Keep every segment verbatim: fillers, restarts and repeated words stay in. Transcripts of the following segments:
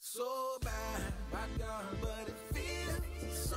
So bad, my girl, but it feels so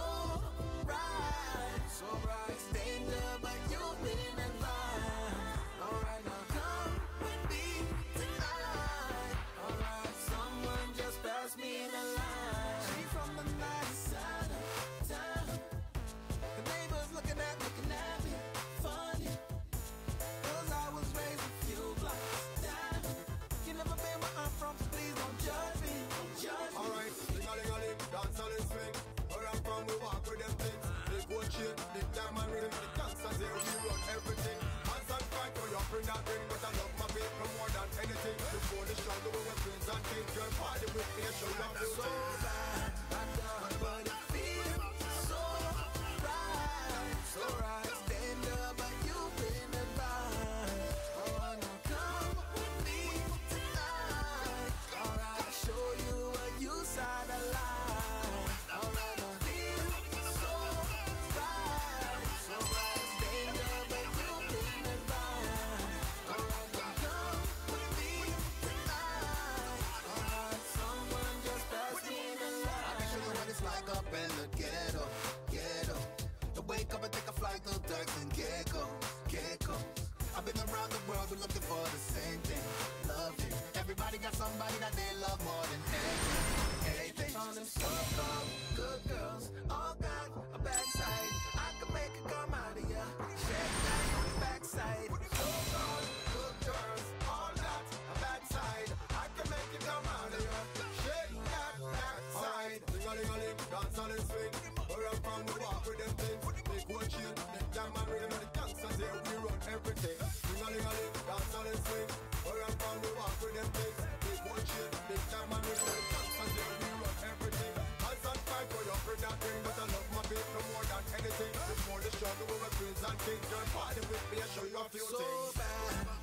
right, so right. It's danger, but you've been advised. Alright, now come with me tonight. Alright, someone just passed me in the line. She from the nice side of town. The neighbors looking at, looking at me funny, cause I was raised a few blocks down. You never been where I'm from, so please don't judge me. Alright, ling-a-ling-a-ling, dance all in swing. Where I'm from, we walk with them things. They go chain, the diamond ring, the gangsters here, we run everything. Hands and fight, oh you bring that ring, but I love my people more than anything. Before the show, the way we're queens and kings, girl, party with me and show you beauty. So bad, I done, but it feels so right, so right. It's danger, but you've been advised. Oh, now come with me tonight. Alright, I'll show you what you side of life. Alright, now feel so right, so right. It's danger, but you've been advised. Alright, now come with me tonight. Alright, someone just passed me in the line. I can show you what it's like up in the ghetto, ghetto. To wake up and take a flight through Turks and Caicos, Caicos. I've been around the world, we're looking for the same thing, loving. Everybody got somebody that they love more than anything. On them so-called good girls, all got a backside. I can make it come out of ya. Shake that backside. So-called good girls, all that, a backside. I can make it come out of you. Shake that backside. Ling-a-ling-a-ling, dance all in swing. Where I'm from, we walk with them things. They go chill, the diamond ring, and the gangsters here, we run everything. Ling-a-ling-a-ling, dance all in swing. Where I'm from, we walk with them things. They go chill, the diamond ring, and the gangsters here, we run everything. Hands and fight for your bring that ring, but I love my people more than anything. Before the show, the way we're queens and kings, girl, party with me and show you a few So things. bad,